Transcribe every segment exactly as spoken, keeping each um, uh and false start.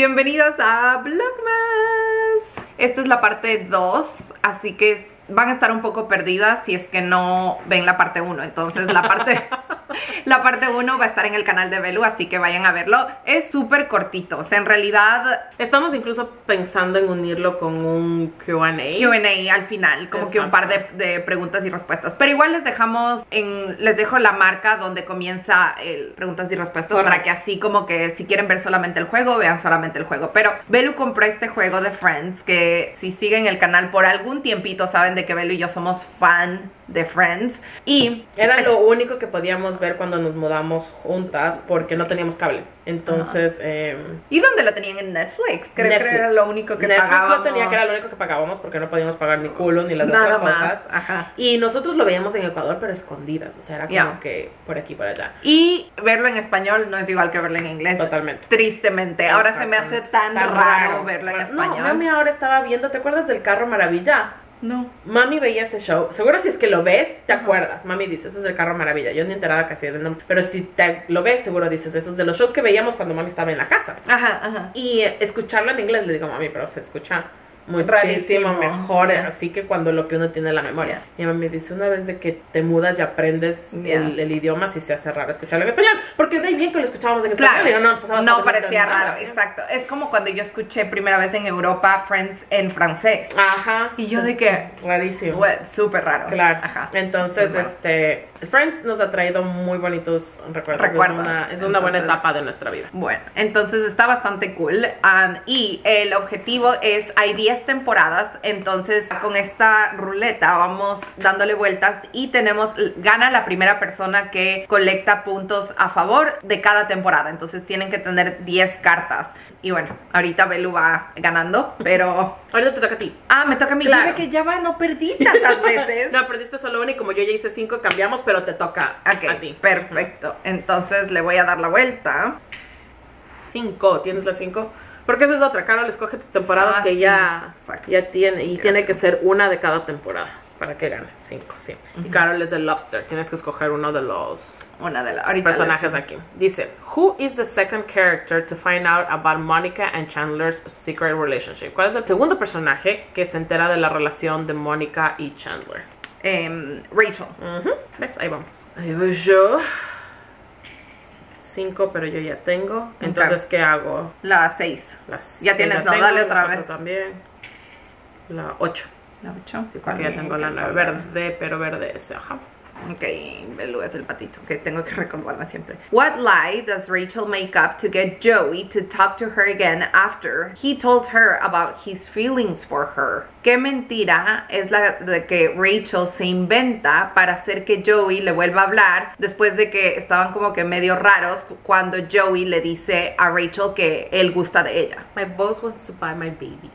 Bienvenidos a Vlogmas. Esta es la parte dos, así que van a estar un poco perdidas si es que no ven la parte uno. Entonces la parte la parte uno va a estar en el canal de Belu, así que vayan a verlo. Es súper cortito, o sea, en realidad estamos incluso pensando en unirlo con un Q and A Q and A al final, como Exacto. que un par de, de preguntas y respuestas. Pero igual les dejamos en, les dejo la marca donde comienza el preguntas y respuestas, Correcto. Para que así como que si quieren ver solamente el juego, vean solamente el juego. Pero Belu compró este juego de Friends, que si siguen el canal por algún tiempito saben de que Belu y yo somos fan de Friends. Y era lo único que podíamos ver cuando nos mudamos juntas porque sí. no teníamos cable. Entonces, uh-huh. eh, ¿y dónde lo tenían? En Netflix. Creo Netflix. que era lo único que Netflix pagábamos. lo tenía que era lo único que pagábamos porque no podíamos pagar ni Hulu ni las Nada otras más. cosas. Ajá. Y nosotros lo veíamos en Ecuador pero escondidas, o sea, era como yeah. que por aquí por allá. Y verlo en español no es igual que verlo en inglés. Totalmente. Tristemente. Ahora se me hace tan, tan raro, raro verlo en español. No, mami ahora estaba viendo, ¿te acuerdas del Carro Maravilla? No. Mami veía ese show. Seguro si es que lo ves, te uh-huh. acuerdas. Mami dice, ese es el Carro Maravilla. Yo ni enterada casi del nombre. Pero si te lo ves, seguro dices, esos de los shows que veíamos cuando mami estaba en la casa. Ajá, ajá. Y eh, escucharlo en inglés, le digo, mami, pero se escucha muchísimo mejor, yeah. así que cuando lo que uno tiene en la memoria. Yeah. Y mami dice, una vez de que te mudas y aprendes yeah. el, el idioma, sí se hace raro escucharlo en español, porque de ahí bien que lo escuchábamos en español claro. y no, no nos pasaba no parecía raro, nada, exacto. Es como cuando yo escuché primera vez en Europa Friends en francés. Ajá. Y yo de que rarísimo. Well, súper raro. Claro. Ajá. Entonces, este Friends nos ha traído muy bonitos recuerdos. Recuerdos. Es una, es una entonces, buena etapa de nuestra vida. Bueno, entonces está bastante cool. Um, y el objetivo es, hay diez temporadas. Entonces con esta ruleta vamos dándole vueltas y tenemos, gana la primera persona que colecta puntos a favor de cada temporada. Entonces tienen que tener diez cartas. Y bueno, ahorita Belu va ganando, pero ahorita te toca a ti. Ah, me toca a mí. Claro. Yo de que ya va, no perdí tantas veces. No, perdiste solo una y como yo ya hice cinco, cambiamos, pero te toca okay, a ti. Perfecto. Entonces le voy a dar la vuelta. Cinco, ¿tienes las cinco? Porque esa es otra, Carol escoge temporadas ah, que sí. ya, ya tiene y yeah. tiene que ser una de cada temporada para que gane, cinco, sí. Uh-huh. Y Carol es el Lobster, tienes que escoger uno de los una de la, personajes aquí. Dice, who is the second character to find out about Monica and Chandler's secret relationship? ¿Cuál es el segundo personaje que se entera de la relación de Monica y Chandler? Um, Rachel. Uh-huh. ¿Ves? Ahí vamos. Ahí voy yo. cinco, pero yo ya tengo. Entonces, okay. ¿qué hago? La seis. Ya tienes, no, dale otra vez. También. La ocho. La ocho. Porque ya tengo la nueve. Verde, pero verde ese, ajá. Ok, Belu es el patito, que tengo que recordarla siempre. What lie does Rachel make up to get Joey to talk to her again after he told her about his feelings for her? ¿Qué mentira es la de que Rachel se inventa para hacer que Joey le vuelva a hablar después de que estaban como que medio raros cuando Joey le dice a Rachel que él gusta de ella? My boss wants to buy my baby.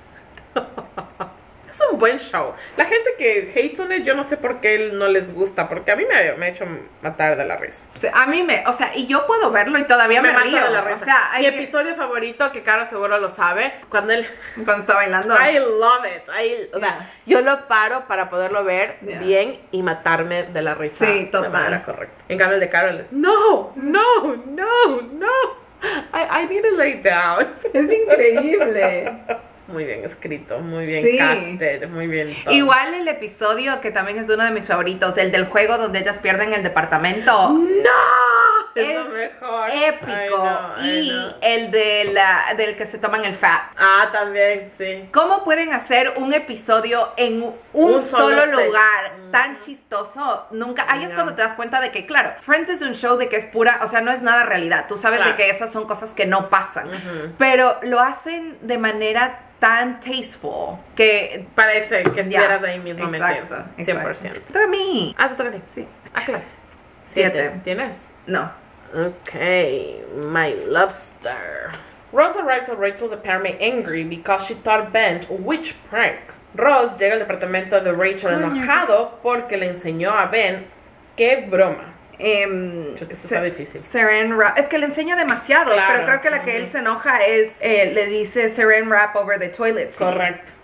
Es un buen show. La gente que hates on it, yo no sé por qué no les gusta, porque a mí me, me ha hecho matar de la risa. A mí me, o sea, y yo puedo verlo y todavía me, me río de la risa. O sea, mi episodio que... favorito, que Cara seguro lo sabe, cuando él cuando está bailando. I love it. I, o sea, yeah. yo lo paro para poderlo ver yeah. bien y matarme de la risa. Sí, total. De manera correcta. En cambio el de Carol es, no, no, no, no. I, I need to lay down. Es increíble. Muy bien escrito, muy bien sí. casted, muy bien todo. Igual el episodio que también es uno de mis favoritos, el del juego donde ellas pierden el departamento. ¡No! Es, es lo mejor. Épico. I know, I y know. el de la, del que se toman el fat. Ah, también, sí. ¿Cómo pueden hacer un episodio en un, un solo, solo lugar mm. tan chistoso? Nunca. Ahí es cuando te das cuenta de que, claro, Friends es un show de que es pura, o sea, no es nada realidad. Tú sabes claro. de que esas son cosas que no pasan. Uh-huh. Pero lo hacen de manera tan tasteful que parece que estuvieras yeah, ahí mismo exacto, metido. cien por ciento. Te toca a mí. Ah, te toca a ti. Sí. Ah, claro. Siete. Siete. ¿Tienes? No. Ok, my lobster. Rosa arrives at Rachel's apartment angry because she thought Ben a witch prank. Ross llega al departamento de Rachel enojado porque le enseñó a Ben qué broma. Um, Esto está difícil. Saran wrap. Es que le enseña demasiado, claro. pero creo que la que uh-huh. él se enoja es, eh, le dice Saran wrap over the toilet seat. Correcto.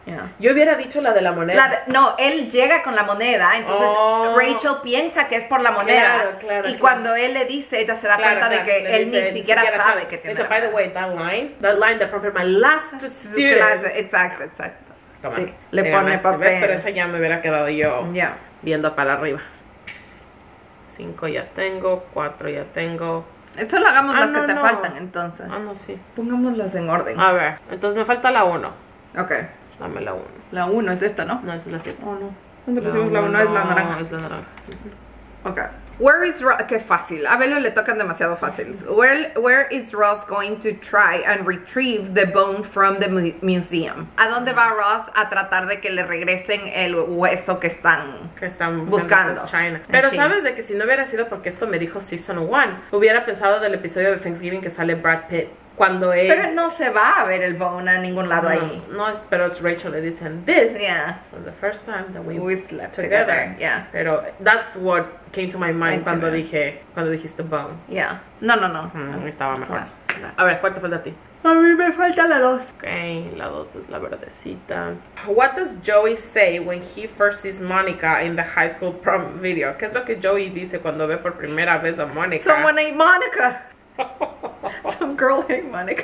Yeah. Yo hubiera dicho la de la moneda. La de- no, él llega con la moneda, entonces Oh. Rachel piensa que es por la moneda. Claro, claro, y claro. cuando él le dice, ella se da Claro, cuenta claro, de que le él dice, ni siquiera sabe que tiene Dice, la by the moneda. way, that line, that line that prepared my last Su student. clase, exacto, exacto. Toma, Sí, le te pone ganaste, ¿ves? Pero papel. esa ya me hubiera quedado yo Ya. viendo para arriba. Cinco ya tengo, cuatro ya tengo. Eso lo hagamos Ah, las no, que te no. faltan, entonces. Ah, no, sí. Pongámoslas en orden. A ver, entonces me falta la uno. Ok. Dame la uno. La uno es esta, ¿no? No, esa es la siete. Oh, no. ¿Dónde pusimos la uno? Es la naranja. Es la naranja. Ok. Where is Ross? Qué fácil. A Belo le tocan demasiado fáciles. Where, where is Ross going to try and retrieve the bone from the mu- museum? ¿A dónde va Ross a tratar de que le regresen el hueso que están Que están buscando? buscando China. En Pero China. sabes de que si no hubiera sido porque esto me dijo Season one, hubiera pensado del episodio de Thanksgiving que sale Brad Pitt. Cuando él... Pero no se va a ver el bone a ningún lado ahí. no, no es, pero es Rachel le dicen, this Yeah. was the first time that we, We slept together. together. Yeah. Pero that's what came to my mind Into cuando that. dije, cuando dijiste bone. Yeah. No, no, no. Mm, estaba mejor. Yeah. A ver, ¿cuál te falta a ti? A mí me falta la dos. Ok, la dos es la verdecita. What does Joey say when he first sees Monica in the high school prom video? ¿Qué es lo que Joey dice cuando ve por primera vez a Monica? Someone named Monica. Some girl named Monica.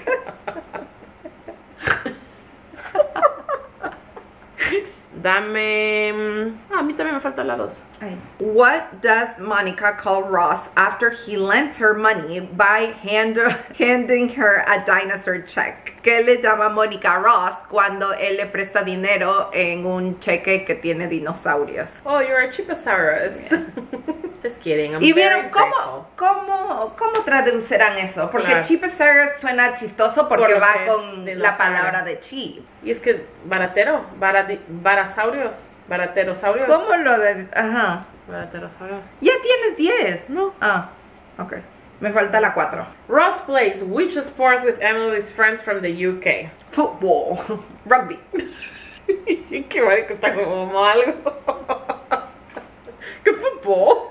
Dame... mm, Ah, a mí también me falta la dos. What does Monica call Ross after he lends her money by hand, handing her a dinosaur check? ¿Qué le llama Monica a Ross cuando él le presta dinero en un cheque que tiene dinosaurios? Oh, you're a Chiposaurus. Just kidding. I'm ¿Y very vieron cómo, grateful. cómo, cómo traducirán eso? Porque Claro. Chiposaurus suena chistoso porque Por lo va que es con la dinosaurio. palabra de chip. Y es que baratero, baradi, barasaurios, baraterosaurios. ¿Cómo lo de...? Ajá. Baraterosaurios. Ya tienes diez. No. Ah, ok. Me falta la cuatro. Ross plays which sport with Emily's friends from the U K? Football. Rugby. Qué marico, está como algo. ¿Qué fútbol?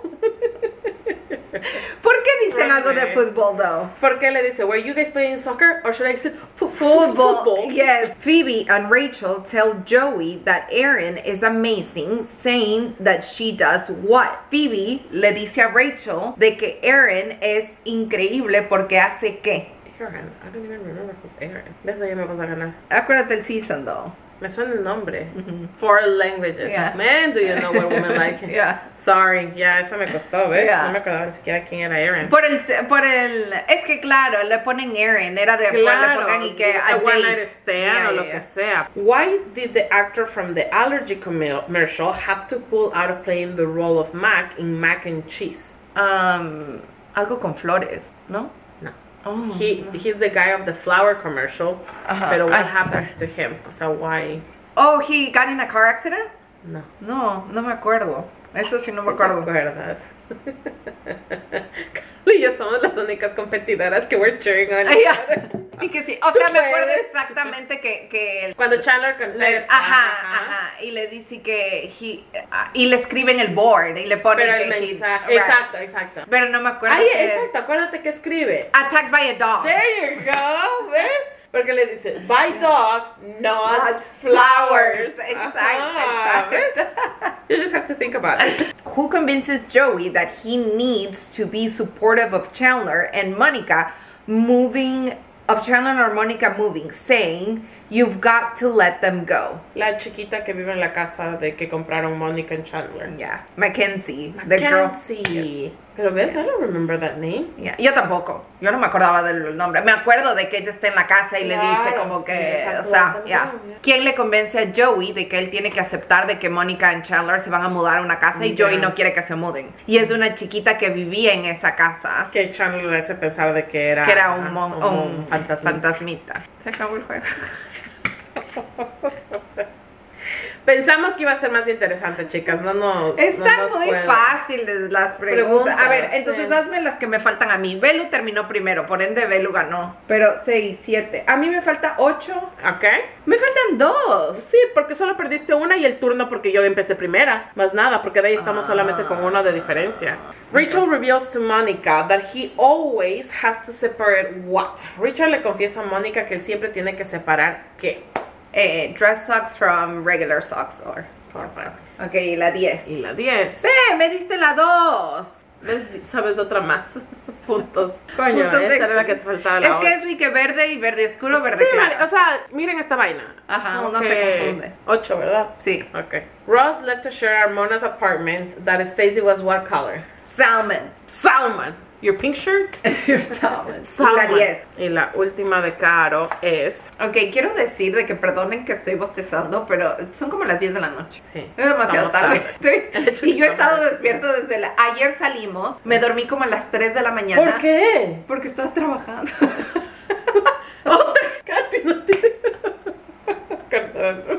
¿Por qué dicen Rugby. algo de fútbol, though? ¿Por qué le dice, were you guys playing soccer? Or should I say, fu- fu- Football. football? Yes. Phoebe and Rachel tell Joey that Erin is amazing, saying that she does what? Phoebe le dice a Rachel de que Erin es increíble porque hace qué. Aaron, I don't even remember who's Aaron. ¿Ves? Ya me vas a ganar. Acuérdate el season, though. Me suena el nombre. Foreign languages. Yeah. Man, do you know what women like? Yeah. Sorry, ya, eso me costó, ¿ves? Yeah. No me acordaba ni siquiera quién era Aaron. Por el, por el, es que claro, le ponen Erin, era de le pongan y que a a one date. night stand Yeah, o lo yeah, que sea. Why did the actor from the allergy commercial have to pull out of playing the role of Mac in Mac and Cheese? Um, algo con flores, ¿no? No. Oh, He no. he's the guy of the flower commercial. Ajá. Pero what Ay, happened to him? O sea, why? Oh, he got in a car accident? No. No, no me acuerdo. Eso sí no me ¿Te acuerdo. acuerdas? Carly y yo somos las únicas competidoras que we're cheering on. each Ya. other. Y que sí, o sea, ¿Tú me acuerdo puedes? exactamente que, que el- Cuando Chandler le- contesta. ajá, ajá, y le dice que he, ah, y le escribe en el board y le pone Pero el que he- mensaje. right. Exacto, exacto. Pero no me acuerdo Ay, qué es. exacto, acuérdate que escribe. Attacked by a dog. There you go, ¿ves? Porque le dice, by dog, not, Not flowers. flowers. Exacto, Ajá, ¿ves? exacto. You just have to think about it. Who convinces Joey that he needs to be supportive of Chandler and Monica moving, of Chandler or Monica moving, saying, you've got to let them go. La chiquita que vive en la casa de que compraron Monica and Chandler. Yeah, Mackenzie, the girl. Mackenzie. Pero ves, I don't remember that name. Yeah. Yo tampoco, yo no me acordaba del nombre. Me acuerdo de que ella está en la casa y le dice Claro, como que, exacto, o sea, también, ya. yeah. ¿Quién le convence a Joey de que él tiene que aceptar de que Mónica y Chandler se van a mudar a una casa y Ya. Joey no quiere que se muden? Y es una chiquita que vivía en esa casa, Que Chandler le hace pensar de que era, que era un, ajá, mon- como un fantasma. fantasmita. Se acabó el juego. Pensamos que iba a ser más interesante, chicas. No nos. no Están nos muy cuela. fáciles las preguntas. A ver, Preguntas, entonces sí. hazme las que me faltan a mí. Belu terminó primero, por ende Belu ganó. Pero seis, siete. A mí me falta ocho. ¿Ok? Me faltan dos. Sí, porque solo perdiste una y el turno porque yo empecé primera. Más nada, porque de ahí estamos Ah. solamente con uno de diferencia. Rachel reveals to Monica that he always has to separate what. Richard le confiesa a Monica que él siempre tiene que separar qué. Eh, dress socks from regular socks or core socks. Ok, y la diez. Y la diez. ¡Ve! Me diste la dos. ¿Ves? ¿Sabes otra más? Puntos. Coño, Puntos esta de- era la que te faltaba la Es que ocho. es ni que verde y verde oscuro, verde Sí, claro. vale, o sea, miren esta vaina. Ajá, Como uno se que confunde. ocho, ¿verdad? Sí. Ok. Ross left to share Armona's apartment that Stacy was what color? Salmon. Salmon. Your pink shirt? Your salmon. Salmon. La diez. Y la última de Caro es... Ok, quiero decir de que perdonen que estoy bostezando, pero son como las diez de la noche. Sí. Es demasiado Estamos tarde. tarde. Estoy- y yo he estado despierto desde la... Ayer salimos, me dormí como a las tres de la mañana. ¿Por qué? Porque estaba trabajando. Otra. Katy, no tiene... Entonces,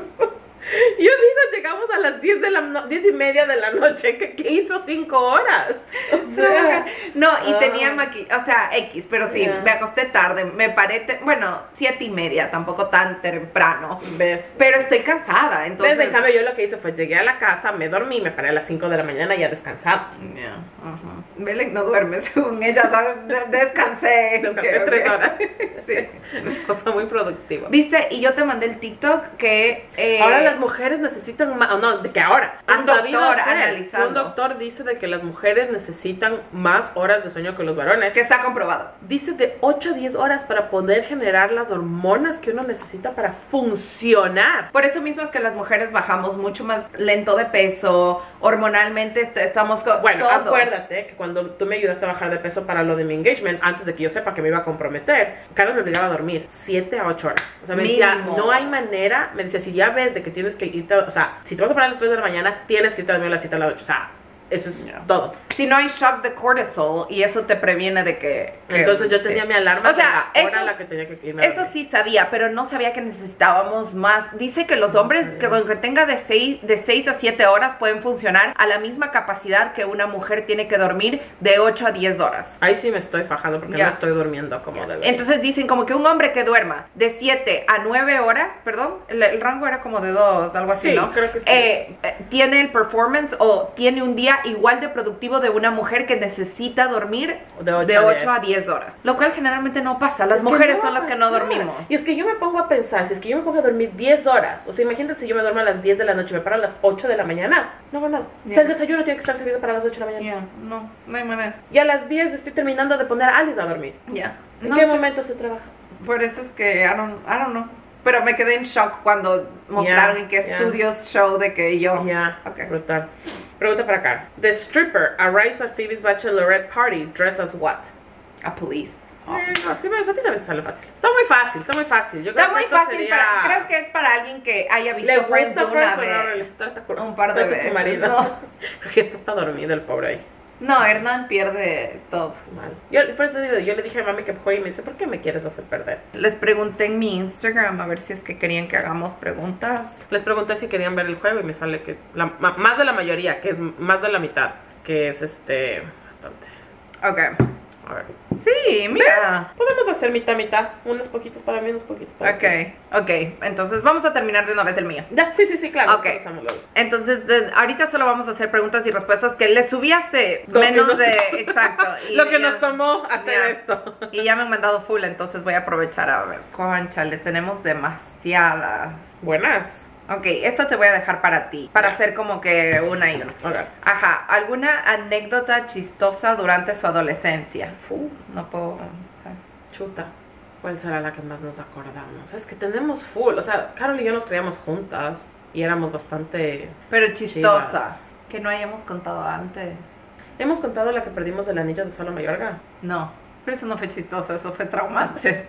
yo digo, llegamos a las diez de la no- diez y media de la noche, que, que hizo cinco horas. O sea, No, y ah. tenía maquillaje, o sea, X, pero sí, Ya. me acosté tarde, me paré, te- bueno, siete y media, tampoco tan temprano. ¿ves? Pero estoy cansada, entonces... Entonces, en cambio, yo lo que hice fue llegué a la casa, me dormí, me paré a las cinco de la mañana y ya descansaba. Ya, ajá. Belén no duerme, según ella, de- descansé. Descansé Ok, tres ok. horas. Sí. Fue muy productivo. Viste, y yo te mandé el TikTok que... eh, Ahora las mujeres necesitan más, no, de que ahora Un ha sabido doctor hacer, analizando. un doctor dice de que las mujeres necesitan más horas de sueño que los varones. que está comprobado. Dice de ocho a diez horas para poder generar las hormonas que uno necesita para funcionar. Por eso mismo es que las mujeres bajamos mucho más lento de peso, hormonalmente est- estamos con Bueno, todo. acuérdate que cuando tú me ayudaste a bajar de peso para lo de mi engagement, antes de que yo sepa que me iba a comprometer, Carlos me obligaba a dormir siete a ocho horas. O sea, me decía, Mínimo. no hay manera, me decía, si ya ves de que tienes que irte, a- o sea, si te vas a parar a las tres de la mañana, tienes que irte a dormir a las siete a las ocho. O sea, eso es todo. Si no hay shock de cortisol y eso te previene de que... que- Entonces yo tenía sí. mi alarma O sea, de la hora eso- a la que tenía que irme a Eso dormir. sí sabía, pero no sabía que necesitábamos más. Dice que los hombres que aunque tenga de seis de seis a siete horas pueden funcionar a la misma capacidad que una mujer tiene que dormir de ocho a diez horas. Ahí sí me estoy fajando porque Ya. no estoy durmiendo como debe. Entonces dicen como que un hombre que duerma de siete a nueve horas, perdón, el, el rango era como de dos, algo así, Sí, ¿no? creo que sí. Eh, eh, tiene el performance o tiene un día igual de productivo de una mujer que necesita dormir De ocho de a ocho a diez. diez horas. Lo cual generalmente no pasa. Las Es que mujeres no son va las a que no pasar. dormimos. Y es que yo me pongo a pensar, si es que yo me pongo a dormir diez horas, o sea, imagínate si yo me duermo a las diez de la noche y me paro a las ocho de la mañana, no hago nada. O sea, Ya. el desayuno tiene que estar servido para las ocho de la mañana. Ya, no, no hay manera. Y a las diez estoy terminando de poner a Alice a dormir. Ya. ¿En No qué sé, momento se trabaja? Por eso es que, I don't, I don't know. Pero me quedé en shock cuando mostraron en qué ya. estudios show de que yo... Ya, Ok. brutal. Pregunta para acá. The stripper arrives at Phoebe's bachelorette party dressed as what? A police. Eh, no, sí, ves, a ti también te sale fácil. Está muy fácil, está muy fácil. Yo creo Está muy que esto fácil sería... para... Creo que es para alguien que haya visto Le gusta Friends Friends, una pero no vez. le está- está- Un par de Trata a tu veces, marido. ¿no? Porque este está dormido el pobre ahí. No, Hernán pierde todo. Mal. Yo, por eso te digo, yo le dije a mami que juegue y me dice, ¿por qué me quieres hacer perder? Les pregunté en mi Instagram a ver si es que querían que hagamos preguntas. Les pregunté si querían ver el juego y me sale que la, ma- más de la mayoría, que es más de la mitad, que es este bastante. Ok. A ver. Sí, mira. Podemos hacer mitad mitad, unos poquitos para mí, unos poquitos para ti. Ok, ok. Entonces vamos a terminar de una vez el mío. Ya, sí, sí, sí, claro. Ok. nosotros hacemos los- Entonces, de- ahorita solo vamos a hacer preguntas y respuestas que le subí hace Dos menos minutos. de... Exacto. y Lo que ya- nos tomó hacer ya. esto. Y ya me han mandado full, entonces voy a aprovechar a ver. Conchale, tenemos demasiadas. Buenas. Ok, esto te voy a dejar para ti, para Ya. hacer como que una y una. Ok. Ajá, ¿alguna anécdota chistosa durante su adolescencia? Fu, no puedo... o sea, Chuta. ¿Cuál será la que más nos acordamos? Es que tenemos full. O sea, Carol y yo nos criamos juntas y éramos bastante... pero chistosa, Chivas. que no hayamos contado antes. ¿Hemos contado la que perdimos el anillo de Solo Mayorga? No, pero eso no fue chistoso, eso fue traumante.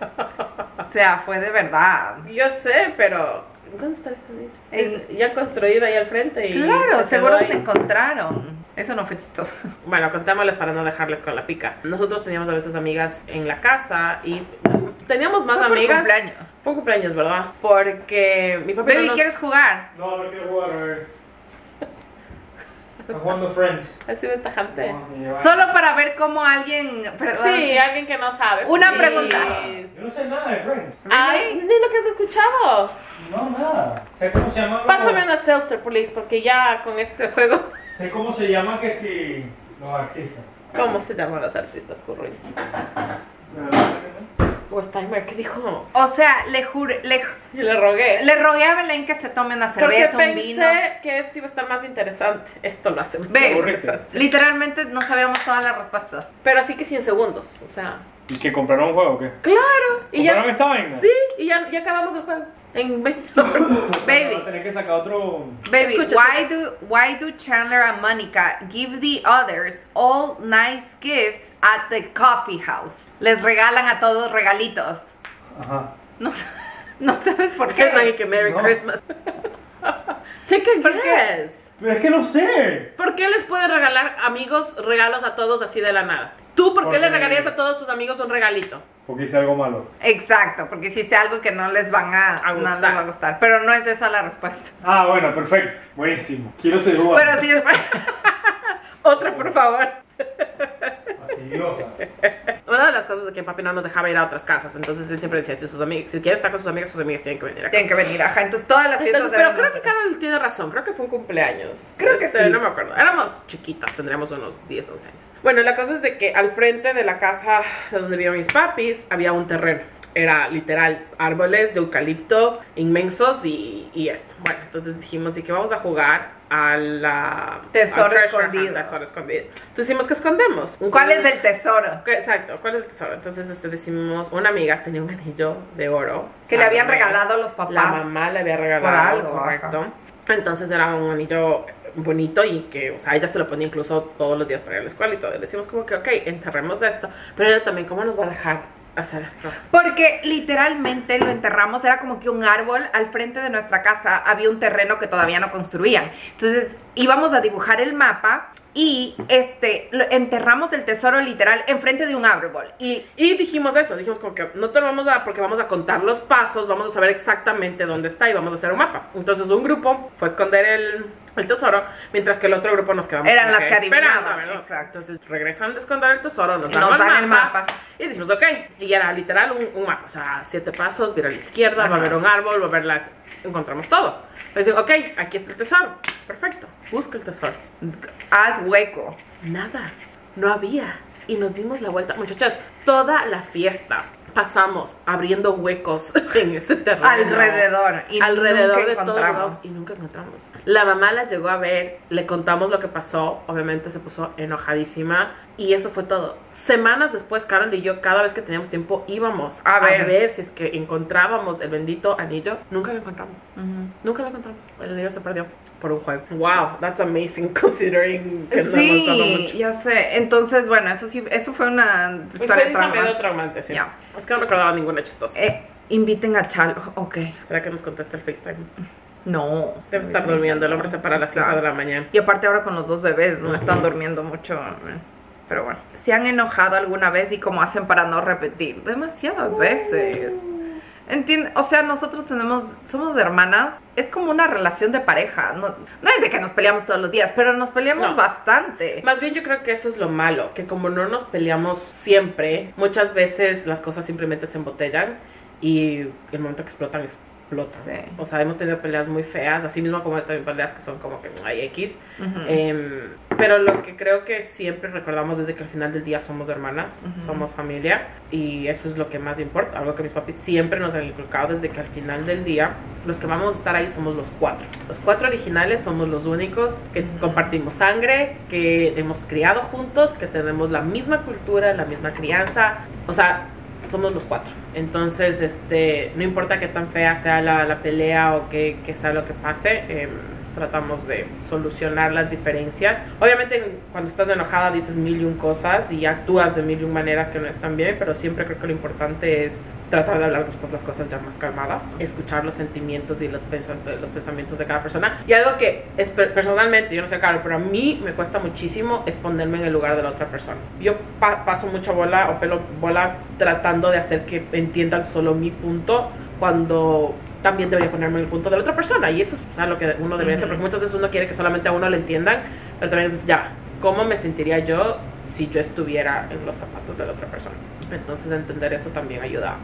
O sea, fue de verdad. Yo sé, pero... ¿Dónde está ese anillo? En- Es ya construido ahí al frente y... Claro, se seguro quedó se ahí. encontraron. Eso no fue chistoso. Bueno, contémosles para no dejarles con la pica. Nosotros teníamos a veces amigas en la casa y teníamos más Fue por amigas. cumpleaños. Fue un cumpleaños, ¿verdad? Porque mi papá Baby, no nos... ¿quieres jugar? No, no quiero jugar, a ver. Está jugando Friends. Así de tajante. Solo para ver cómo alguien... perdón, Sí, alguien que no sabe. Una Please. pregunta. Yo no sé nada de Friends. Ay, ni lo que has escuchado. No, nada. Sé cómo se llama. Pásame una seltzer, please, porque ya con este juego... Sé cómo se llama que si los artistas. ¿Cómo se llaman los artistas curruños? o Steimer, ¿qué dijo? O sea, le juré, le, Y le rogué. le rogué a Belén que se tome una Porque cerveza, un pensé vino. que esto iba a estar más interesante. Esto lo hace más Ve, interesante. literalmente no sabíamos todas las respuestas. Pero así que cien segundos, o sea. ¿Y que compraron un juego o qué? Claro. Y ya, ¿Compraron esa vaina? sí, y ya, ya acabamos el juego. En veinte minutos. Baby. Va a tener que sacar otro... Baby, Escucha, why do why do Chandler and Monica give the others all nice gifts at the coffee house? Les regalan a todos regalitos. Ajá. No, no sabes por ¿Qué es qué. que Merry No. Christmas? Take a ¿Por qué? guess. Pero es que no sé. ¿Por qué les puedes regalar amigos regalos a todos así de la nada? ¿Tú por qué Porque- le regalarías a todos tus amigos un regalito? Porque hice algo malo. Exacto, porque hiciste algo que no les van a, A no gustar. les va a gustar. Pero no es esa la respuesta. Ah, bueno, perfecto. Buenísimo. Quiero ser jugando. Pero sí es. Otra, por favor. Fastidiosa. Una de las cosas de que papi no nos dejaba ir a otras casas, entonces él siempre decía, si sus amigos, si quieres estar con sus amigas, sus amigas tienen que venir acá. Tienen que venir, ajá. Entonces todas las fiestas Entonces, pero eran creo que nosotros. Carol tiene razón, creo que fue un cumpleaños. Creo que Este, sí. No me acuerdo, éramos chiquitas, tendríamos unos diez, once años. Bueno, la cosa es de que al frente de la casa de donde vivían mis papis había un terreno. Era literal árboles de eucalipto inmensos y, y esto. Bueno, entonces dijimos, ¿y qué vamos a jugar? A la... Tesoro a treasure hunt, escondido. tesoro escondido. Entonces decimos que escondemos. ¿Cuál es Entonces- el tesoro? ¿Qué- Exacto, ¿cuál es el tesoro? Entonces este, decimos, una amiga tenía un anillo de oro. Que le habían ¿sabe? regalado los papás. La mamá le había por regalado, algo, correcto. ajá. Entonces era un anillo bonito y que, o sea, ella se lo ponía incluso todos los días para ir a la escuela y todo. Y decimos como que, ok, enterremos esto. Pero ella también, ¿cómo nos va a dejar hacer esto? Porque literalmente lo enterramos, era como que un árbol al frente de nuestra casa, había un terreno que todavía no construían. Entonces íbamos a dibujar el mapa y este lo- enterramos el tesoro literal enfrente de un árbol. Y Y dijimos eso, dijimos como que no te lo vamos a dar porque vamos a contar los pasos, vamos a saber exactamente dónde está y vamos a hacer un mapa. Entonces un grupo fue a esconder el, el tesoro, mientras que el otro grupo nos quedamos Eran como las que esperando, adivinaban, ¿verdad? exacto. Entonces regresan de esconder el tesoro, nos Y dan, nos el, dan mapa, el mapa. y decimos ok, y era literal un, un mapa, o sea, siete pasos, vira a la izquierda, va a Ajá. haber un árbol, va a haber las... encontramos todo. Le digo, ok, aquí está el tesoro, perfecto, busca el tesoro. haz hueco. Nada, no había. Y nos dimos la vuelta. Muchachas, toda la fiesta pasamos abriendo huecos en ese terreno. Alrededor. Y Alrededor nunca de todos encontramos. lados. Y nunca encontramos. La mamá la llegó a ver, le contamos lo que pasó. Obviamente se puso enojadísima. Y eso fue todo. Semanas después, Carol y yo, cada vez que teníamos tiempo, íbamos A a ver. ver, si es que encontrábamos el bendito anillo. Nunca lo encontramos. Ujú. Nunca lo encontramos. El anillo se perdió por un juego. Wow, that's amazing considering que no hemos dado Sí, mucho. ya sé. Entonces, bueno, eso sí, eso fue una historia Experiencia medio traumante. traumante, sí. Ya. Es que no me acordaba ninguna chistosa. Eh, inviten a Chalo. Ok. ¿Será que nos contesta el FaceTime? No. Debe estar durmiendo, el hombre se para a las cinco de la mañana. Y aparte ahora con los dos bebés no están durmiendo mucho. Pero bueno. ¿Se han enojado alguna vez y cómo hacen para no repetir? Demasiadas veces. Entiende, o sea, nosotros tenemos, somos hermanas, es como una relación de pareja. No, no es de que nos peleamos todos los días, pero nos peleamos No. bastante. Más bien yo creo que eso es lo malo, que como no nos peleamos siempre, muchas veces las cosas simplemente se embotellan y el momento que explotan, explotan. Sí. O sea, hemos tenido peleas muy feas, así mismo como estas peleas que son como que hay X. Ujú. Em, pero lo que creo que siempre recordamos desde que al final del día somos hermanas, Ujú. somos familia y eso es lo que más importa, algo que mis papis siempre nos han inculcado desde que al final del día los que vamos a estar ahí somos los cuatro. Los cuatro originales somos los únicos que Ujú. compartimos sangre, que hemos criado juntos, que tenemos la misma cultura, la misma crianza, o sea, somos los cuatro. Entonces, este, no importa qué tan fea sea la, la pelea o que, que sea lo que pase, eh, tratamos de solucionar las diferencias. Obviamente, cuando estás enojada dices mil y un cosas y actúas de mil y un maneras que no están bien, pero siempre creo que lo importante es tratar de hablar después las cosas ya más calmadas, escuchar los sentimientos y los, pensa los pensamientos de cada persona. Y algo que es, personalmente, yo no sé, Carol, pero a mí me cuesta muchísimo es ponerme en el lugar de la otra persona. Yo pa paso mucha bola o pelo bola tratando de hacer que entiendan solo mi punto cuando también debería ponerme en el punto de la otra persona. Y eso es, o sea, lo que uno debería hacer, porque muchas veces uno quiere que solamente a uno le entiendan, pero también es ya, ¿cómo me sentiría yo si yo estuviera en los zapatos de la otra persona? Entonces entender eso también ayuda a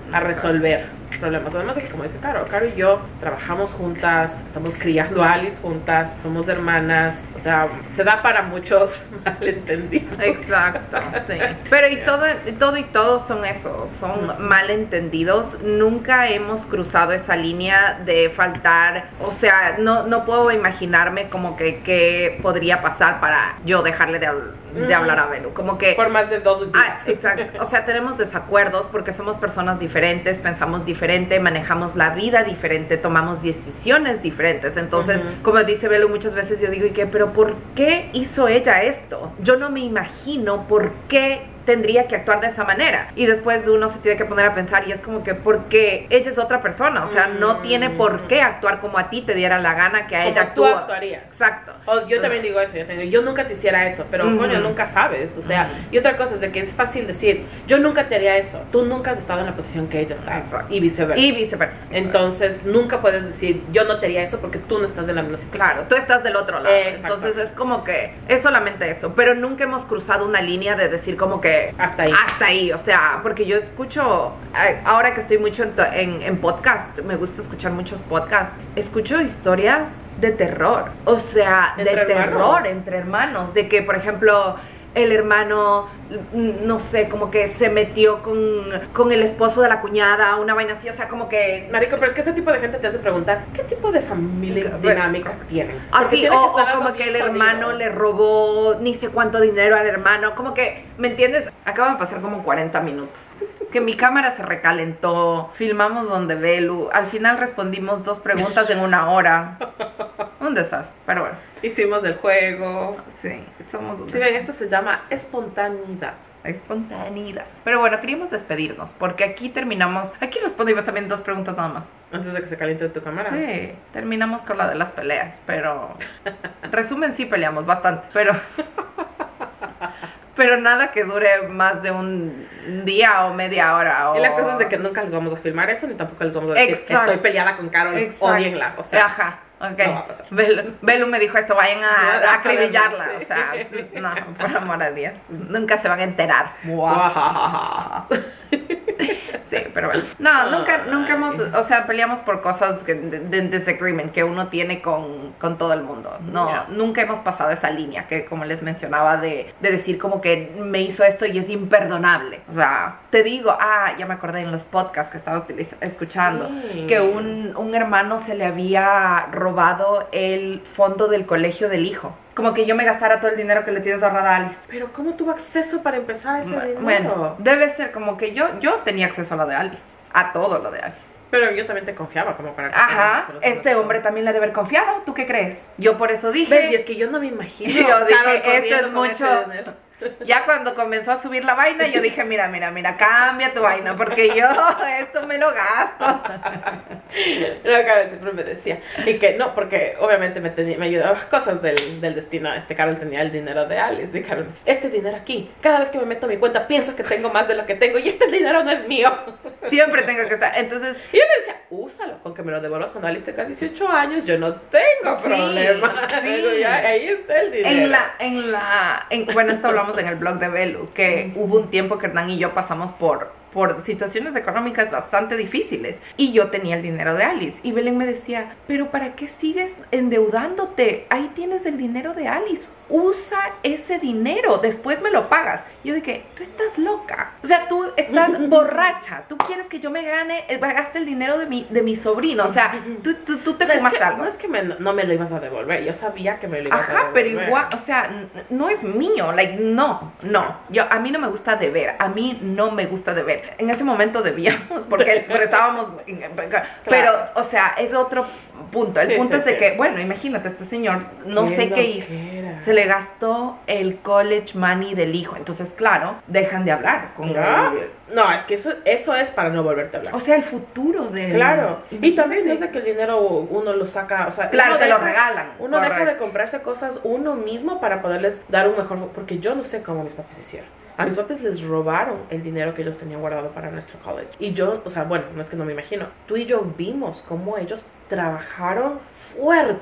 a resolver problemas. Además de que, como dice Caro, Caro y yo trabajamos juntas, estamos criando a Alice juntas, somos hermanas, o sea, se da para muchos malentendidos. Exacto, sí. Pero y todo, y todo y todos son eso, son Mm. malentendidos. Nunca hemos cruzado esa línea de faltar, o sea, no, no puedo imaginarme como que qué podría pasar para yo dejarle de, habl- de Mm. hablar a Belu. Como que Por más de dos Ah, días. exacto. O sea, tenemos desacuerdos porque somos personas diferentes, pensamos diferente, manejamos la vida diferente, tomamos decisiones diferentes. Entonces, Ujú. como dice Belu muchas veces, yo digo, ¿y qué? ¿Pero por qué hizo ella esto? Yo no me imagino por qué tendría que actuar de esa manera. Y después uno se tiene que poner a pensar y es como que porque ella es otra persona, o sea, no Mm. tiene por qué actuar como a ti te diera la gana que a Como ella tú actúa. actuarías. Exacto. O yo también digo eso, yo, tengo, yo nunca te hiciera eso, pero Ujú. coño, nunca sabes, o sea, Ujú. y otra cosa es de que es fácil decir, yo nunca te haría eso, tú nunca has estado en la posición que ella está, Exacto. y viceversa. Y viceversa. Entonces, nunca puedes decir, yo no te haría eso porque tú no estás en la misma situación. Claro, tú estás del otro lado. Exactamente. Entonces es como que es solamente eso. Pero nunca hemos cruzado una línea de decir como que Hasta ahí. hasta ahí. O sea, porque yo escucho, eh, ahora que estoy mucho en, to- en, en podcast, me gusta escuchar muchos podcasts. Escucho historias de terror. O sea, de ¿Entre terror hermanos? entre hermanos. De que, por ejemplo, el hermano, mm, no sé, como que se metió con, con el esposo de la cuñada, una vaina así. O sea, como que Marico, pero es que ese tipo de gente te hace preguntar, ¿qué tipo de familia Pero- dinámica tienen? Porque Así, tiene o, que o estar algo como que el bien hermano jodido. le robó ni sé cuánto dinero al hermano, como que, ¿me entiendes? Acaba de pasar como cuarenta minutos. Que mi cámara se recalentó, filmamos donde Belu, al final respondimos dos preguntas en una hora. Un desastre, pero bueno, Hicimos el juego. sí, somos una Si ven, esto se llama espontaneidad. espontaneidad. Pero bueno, queríamos despedirnos, porque aquí terminamos, aquí respondimos también dos preguntas nada más. Antes de que se caliente tu cámara. Sí, terminamos con la de las peleas, pero resumen sí peleamos bastante, pero pero nada que dure más de un día o media hora. O... Y la cosa es de que nunca les vamos a filmar eso, ni tampoco les vamos a decir, Exacto. estoy peleada con Carol, Exacto. odienla. O sea, Ajá, ok. no va a pasar. Belu, Belu me dijo esto, vayan a, a acribillarla. Sí. O sea, no, por amor de Dios. Nunca se van a enterar. guajajaja. Sí, pero bueno. No, nunca, nunca hemos, o sea, peleamos por cosas que, de, de disagreement que uno tiene con, con todo el mundo. No, Yeah. nunca hemos pasado esa línea que, como les mencionaba, de, de decir como que me hizo esto y es imperdonable. O sea, te digo, ah, ya me acordé en los podcasts que estaba utiliz- escuchando, Sí. que un, un hermano se le había robado el fondo del colegio del hijo. Como que yo me gastara todo el dinero que le tienes ahorrada a Alice. Pero ¿cómo tuvo acceso para empezar a ese dinero? Bueno, debe ser como que yo, yo tenía acceso a lo de Alice, a todo lo de Alice. Pero yo también te confiaba como para que Ajá, absolutamente este todo. hombre también le debe haber confiado, ¿tú qué crees? Yo por eso dije, ¿Ves? Y es que yo no me imagino. Yo dije, Carol esto corriendo es con mucho. ese dinero. ya cuando comenzó a subir la vaina, yo dije, mira, mira, mira, cambia tu vaina, porque yo esto me lo gasto. No, Carol siempre me decía. Y que no, porque obviamente me, tenía, me ayudaba cosas del, del destino. Este Carol tenía el dinero de Alice. Y Carol, este dinero aquí, cada vez que me meto a mi cuenta pienso que tengo más de lo que tengo y este dinero no es mío. Siempre tengo que estar, entonces, Y yo le decía, úsalo, con que me lo devuelvas cuando Alice tenga dieciocho años, yo no tengo Sí, problema. sí. Digo, ya, ahí está el dinero. en la, en la, en- bueno, esto hablamos en el blog de Belu, que hubo un tiempo que Hernán y yo pasamos por, por situaciones económicas bastante difíciles, y yo tenía el dinero de Alice, y Belén me decía, pero ¿para qué sigues endeudándote? Ahí tienes el dinero de Alice, usa ese dinero, después me lo pagas. Y yo dije, tú estás loca, o sea, tú estás borracha, tú quieres que yo me gane, eh, gaste el dinero de mi, de mi sobrino, o sea, tú, tú, tú te No, es fumas que, algo. no es que me- no me lo ibas a devolver, yo sabía que me lo ibas a Ajá, devolver. pero igual, o sea, n- no es mío, like, no, no, yo, a mí no me gusta deber, a mí no me gusta deber, en ese momento debíamos, porque, porque estábamos, en- pero, o sea, es otro punto, el Sí, punto sí, es de sí. que, bueno, imagínate, este señor, no Qué sé qué hizo, loquera. se le gastó el college money del hijo, entonces, claro, dejan de hablar con ¿Ya? el- No, es que eso, eso es para no volverte a hablar. o sea, el futuro de Claro, y también Imagínate. desde que el dinero uno lo saca, o sea, Claro, uno te lo deja- regalan, Uno deja de correcto. comprarse cosas uno mismo para poderles dar un mejor, porque yo no sé cómo mis papis hicieron. A mis papis les robaron el dinero que ellos tenían guardado para nuestro college. Y yo, o sea, bueno, no es que no me imagino. Tú y yo vimos cómo ellos trabajaron fuerte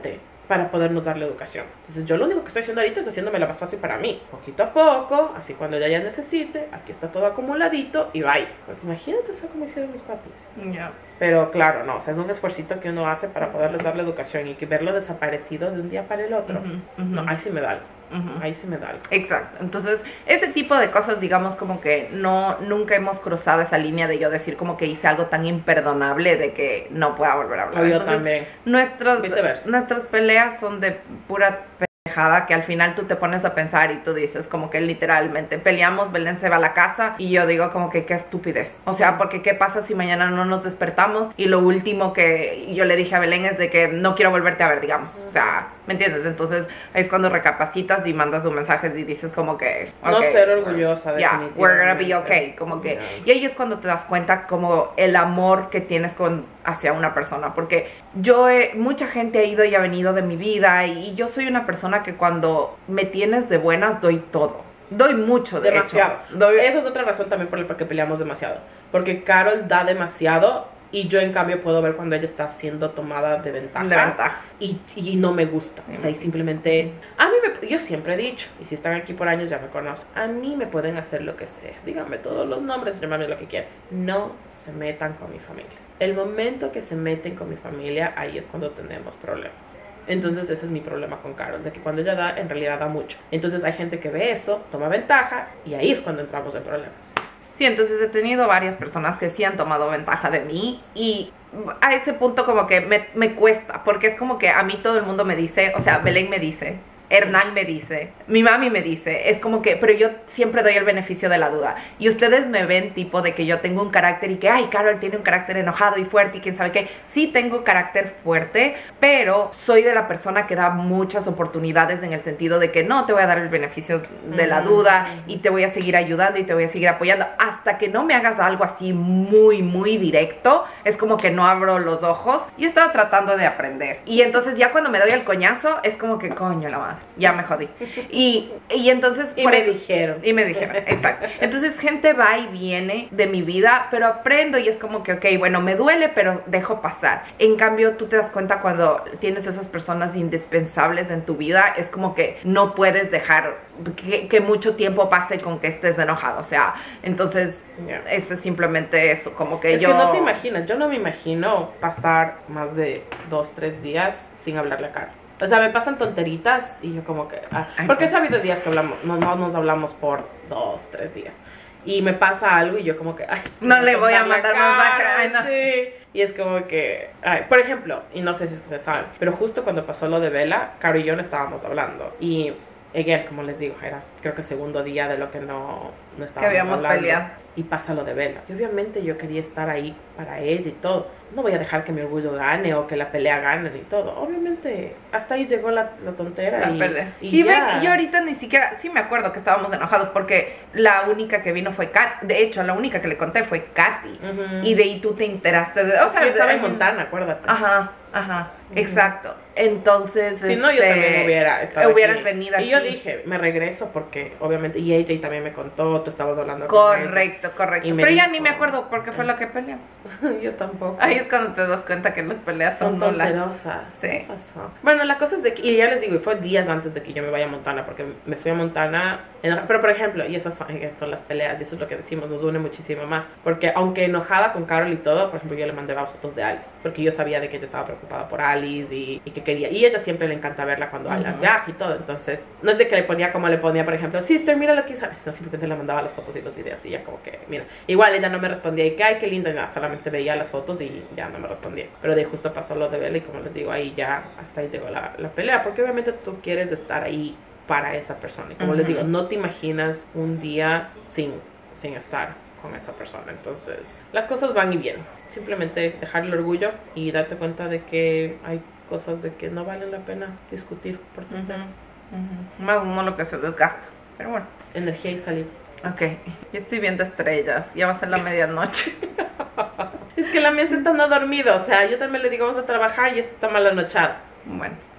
para podernos dar la educación. Entonces yo lo único que estoy haciendo ahorita es haciéndome la más fácil para mí, poquito a poco, así cuando ya ya necesite, aquí está todo acumuladito y bye. Porque imagínate eso como hicieron mis papis. Ya. Yeah. Pero claro, no, o sea, es un esfuercito que uno hace para poderles dar la educación, y que verlo desaparecido de un día para el otro, uh-huh, uh-huh. no, ahí sí me da algo. Uh-huh. Ahí sí me da algo. Exacto. Entonces, ese tipo de cosas, digamos, como que no, nunca hemos cruzado esa línea de yo decir como que hice algo tan imperdonable de que no pueda volver a hablar. O yo Entonces, también. Nuestros, Viceversa. Nuestras peleas son de pura pendejada, que al final tú te pones a pensar y tú dices como que literalmente peleamos, Belén se va a la casa y yo digo como que qué estupidez. O sea, porque qué pasa si mañana no nos despertamos y lo último que yo le dije a Belén es de que no quiero volverte a ver, digamos. O sea, ¿me entiendes? Entonces es cuando recapacitas y mandas un mensaje y dices como que okay, no ser orgullosa, yeah, definitivamente. We're gonna be okay, como que yeah. Y ahí es cuando te das cuenta como el amor que tienes con hacia una persona, porque yo he, mucha gente ha ido y ha venido de mi vida y, y yo soy una persona que cuando me tienes de buenas doy todo. Doy mucho, de demasiado. hecho. Doy... Esa es otra razón también por la que peleamos demasiado. Porque Carol da demasiado y yo en cambio puedo ver cuando ella está siendo tomada de ventaja. De ventaja. Y, y no me gusta. Sí. O sea, y simplemente... A mí me, yo siempre he dicho, y si están aquí por años ya me conocen, a mí me pueden hacer lo que sea. Díganme todos los nombres, llamarme lo que quieran. No se metan con mi familia. El momento que se meten con mi familia, ahí es cuando tenemos problemas. Entonces ese es mi problema con Carol, de que cuando ella da, en realidad da mucho. Entonces hay gente que ve eso, toma ventaja, y ahí es cuando entramos en problemas. Sí, entonces he tenido varias personas que sí han tomado ventaja de mí y a ese punto como que me, me cuesta, porque es como que a mí todo el mundo me dice, o sea, Belén me dice, Hernán me dice, mi mami me dice, es como que, pero yo siempre doy el beneficio de la duda. Y ustedes me ven tipo de que yo tengo un carácter y que, ay, Carol tiene un carácter enojado y fuerte y quién sabe qué. Sí tengo carácter fuerte, pero soy de la persona que da muchas oportunidades en el sentido de que no te voy a dar el beneficio de la duda y te voy a seguir ayudando y te voy a seguir apoyando. Hasta que no me hagas algo así muy, muy directo, es como que no abro los ojos. Yo estaba tratando de aprender. Y entonces ya cuando me doy el coñazo, es como que, coño, la madre. Ya me jodí. Y, y entonces... Y me eso, dijeron. Y me dijeron, exacto. Entonces gente va y viene de mi vida, pero aprendo y es como que, ok, bueno, me duele, pero dejo pasar. En cambio, tú te das cuenta cuando tienes esas personas indispensables en tu vida, es como que no puedes dejar que, que mucho tiempo pase con que estés enojado. O sea, entonces, yeah. Eso es simplemente eso, como que es yo... Es que no te imaginas, yo no me imagino pasar más de dos, tres días sin hablarle a Carol. O sea, me pasan tonteritas y yo como que... Ah, porque ha habido días que hablamos, no, no nos hablamos por dos, tres días. Y me pasa algo y yo como que... Ay, no le voy a mandar mensaje. Ay, no. Sí. Y es como que... Ay, por ejemplo, y no sé si es que se saben, pero justo cuando pasó lo de Bella, Caro y yo no estábamos hablando. Y, again, como les digo, era creo que el segundo día de lo que no, no estábamos que habíamos hablando. Peleado. Y pasa lo de Bella. Y obviamente yo quería estar ahí para ella y todo. No voy a dejar que mi orgullo gane o que la pelea gane y todo. Obviamente, hasta ahí llegó la, la tontera. La y, pelea. Y, y ya. Ven, yo ahorita ni siquiera, sí me acuerdo que estábamos enojados porque la única que vino fue Kat. De hecho, la única que le conté fue Katy. Uh-huh. Y de ahí tú te enteraste de... O sea, yo estaba de, en Montana, acuérdate. Ajá, ajá, uh-huh. Exacto. Entonces, si no, yo este, también hubiera estado hubieras aquí. venido aquí. Y yo dije, me regreso porque obviamente, y ella también me contó, tú estabas hablando correcto, con correcto. Pero dijo, ya ni me acuerdo porque fue lo que peleamos. Yo tampoco. Ahí es cuando te das cuenta que las peleas son, son tonterosas. Sí. ¿Qué pasó? Bueno, la cosa es de que, y ya les digo, y fue días antes de que yo me vaya a Montana, porque me fui a Montana, pero por ejemplo, y esas son, son las peleas, y eso es lo que decimos, nos une muchísimo más, porque aunque enojada con Carol y todo, por ejemplo, yo le mandaba fotos de Alice, porque yo sabía de que ella estaba preocupada por Alice y, y que quería, y ella siempre le encanta verla cuando uh-huh. Alice viaja y todo, entonces, no es de que le ponía como le ponía, por ejemplo, sister, mira lo que hizo, sino simplemente le mandaba las fotos y los videos, y ya como que, mira, igual ella no me respondía, y que, ay, qué linda, y nada, solamente veía las fotos y ya no me respondía, pero de justo pasó lo de Bella, y como les digo, ahí ya, hasta ahí llegó la, la pelea, porque obviamente tú quieres estar ahí para esa persona, y como uh-huh. les digo, no te imaginas un día sin, sin estar con esa persona, entonces, las cosas van y vienen, simplemente dejar el orgullo y darte cuenta de que hay cosas de que no valen la pena discutir por tonterías. Uh-huh. Uh-huh. Más uno lo que se desgasta, pero bueno. Energía y salir. Ok, yo estoy viendo estrellas, ya va a ser la medianoche. Es que la mía se está no dormido, o sea, yo también le digo vamos a trabajar y esta está mal anochada. Bueno,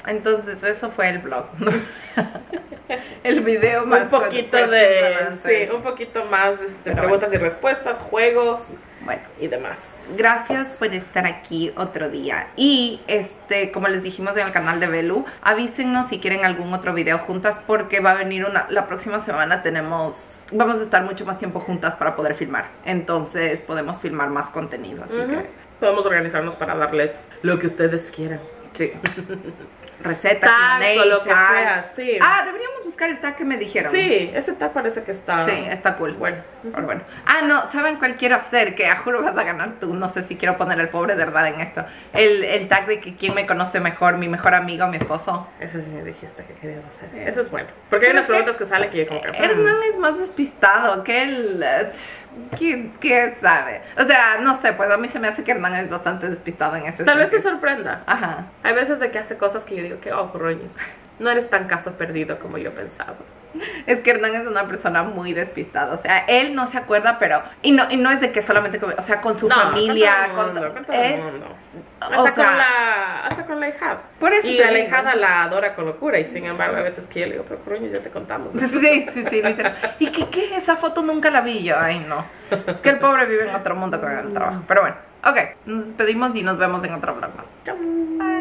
entonces eso fue el vlog. El video más un poquito con- de, con- sí, un poquito más este, Pero preguntas y respuestas, juegos Bueno, y demás. gracias por estar aquí otro día. Y este, como les dijimos en el canal de Belu, avísennos si quieren algún otro video juntas, porque va a venir una, la próxima semana tenemos, vamos a estar mucho más tiempo juntas para poder filmar. Entonces podemos filmar más contenido, así Ujú. que Podemos organizarnos para darles lo que ustedes quieran. sí. Receta, Tags Q and A, o lo que tags. sea, sí. Ah, deberíamos buscar el tag que me dijeron. Sí, ese tag parece que está... Sí, está cool. Bueno. Pero bueno. Ah, no, ¿saben cuál quiero hacer? Que a juro vas a ganar tú. No sé si quiero poner el pobre de verdad en esto. El, el tag de que quién me conoce mejor, mi mejor amigo o mi esposo. Ese sí me dijiste que querías hacer. Ese es bueno. Porque hay Pero unas es que preguntas que, salen que yo como que... Hernán es más despistado que él. eh, ¿Quién, quién sabe? O sea, no sé, pues a mí se me hace que Hernán es bastante despistado en ese Tal vez te sentido. sorprenda. Ajá. Hay veces de que hace cosas que yo digo que, oh, roñes, no eres tan caso perdido como yo pensaba. Es que Hernán es una persona muy despistada. O sea, él no se acuerda, pero. Y no, y no es de que solamente. Con, o sea, con su No, familia. con todo el mundo, con, con todo el es, mundo. O Hasta, sea, con la, hasta con la hijada. Por eso y te a la digo. hijada la adora con locura. Y sin embargo, a veces que yo le digo, pero roñes, ya te contamos. Sí, sí, sí, literal. ¿Y qué, qué? Esa foto nunca la vi yo. Ay, no. Es que el pobre vive en otro mundo con el trabajo. Pero bueno, ok. Nos despedimos y nos vemos en otro vlog más. Chau. Bye.